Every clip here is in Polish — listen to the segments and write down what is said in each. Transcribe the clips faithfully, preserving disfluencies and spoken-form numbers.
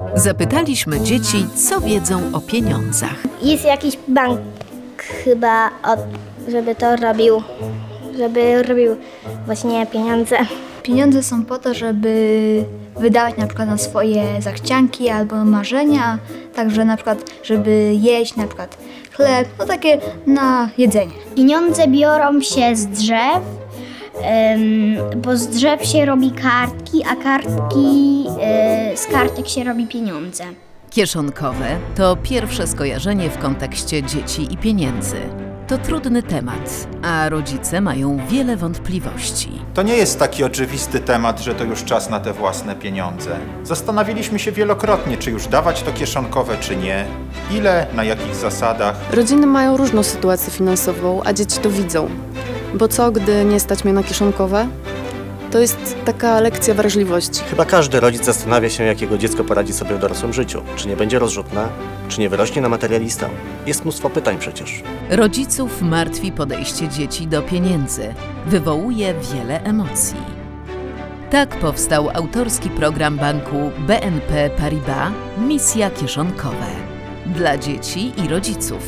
Zapytaliśmy dzieci, co wiedzą o pieniądzach. Jest jakiś bank chyba, żeby to robił, żeby robił właśnie pieniądze. Pieniądze są po to, żeby wydawać na przykład na swoje zachcianki albo marzenia, także na przykład, żeby jeść na przykład chleb, no takie na jedzenie. Pieniądze biorą się z drzew, ym, bo z drzew się robi kartki, a kartki, yy, z kartek się robi pieniądze. Kieszonkowe to pierwsze skojarzenie w kontekście dzieci i pieniędzy. To trudny temat, a rodzice mają wiele wątpliwości. To nie jest taki oczywisty temat, że to już czas na te własne pieniądze. Zastanawialiśmy się wielokrotnie, czy już dawać to kieszonkowe, czy nie. Ile, na jakich zasadach. Rodziny mają różną sytuację finansową, a dzieci to widzą. Bo co, gdy nie stać mnie na kieszonkowe? To jest taka lekcja wrażliwości. Chyba każdy rodzic zastanawia się, jak jego dziecko poradzi sobie w dorosłym życiu. Czy nie będzie rozrzutne, czy nie wyrośnie na materialistę. Jest mnóstwo pytań przecież. Rodziców martwi podejście dzieci do pieniędzy. Wywołuje wiele emocji. Tak powstał autorski program banku B N P Paribas Misja Kieszonkowe dla dzieci i rodziców.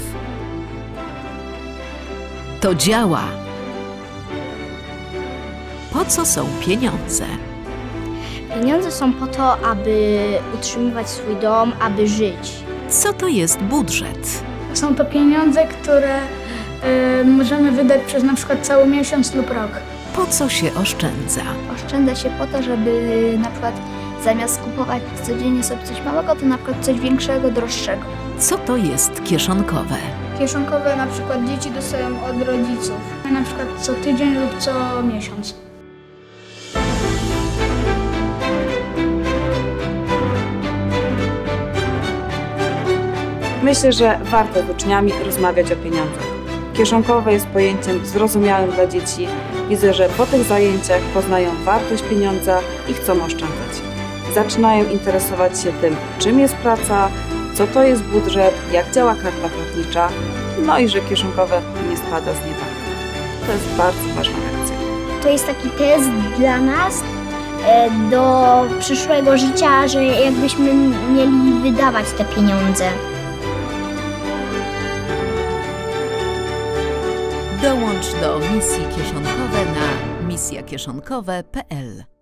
To działa! Po co są pieniądze? Pieniądze są po to, aby utrzymywać swój dom, aby żyć. Co to jest budżet? Są to pieniądze, które y, możemy wydać przez na przykład cały miesiąc lub rok. Po co się oszczędza? Oszczędza się po to, żeby na przykład zamiast kupować codziennie sobie coś małego, to na przykład coś większego, droższego. Co to jest kieszonkowe? Kieszonkowe na przykład dzieci dostają od rodziców, na przykład co tydzień lub co miesiąc. Myślę, że warto z uczniami rozmawiać o pieniądzach. Kieszonkowe jest pojęciem zrozumiałym dla dzieci. Widzę, że po tych zajęciach poznają wartość pieniądza i chcą oszczędzać. Zaczynają interesować się tym, czym jest praca, co to jest budżet, jak działa karta płatnicza, no i że kieszonkowe nie spada z nieba. To jest bardzo ważna lekcja. To jest taki test dla nas e, do przyszłego życia, że jakbyśmy mieli wydawać te pieniądze. Dołącz do misji kieszonkowe na misja kieszonkowe kropka p l.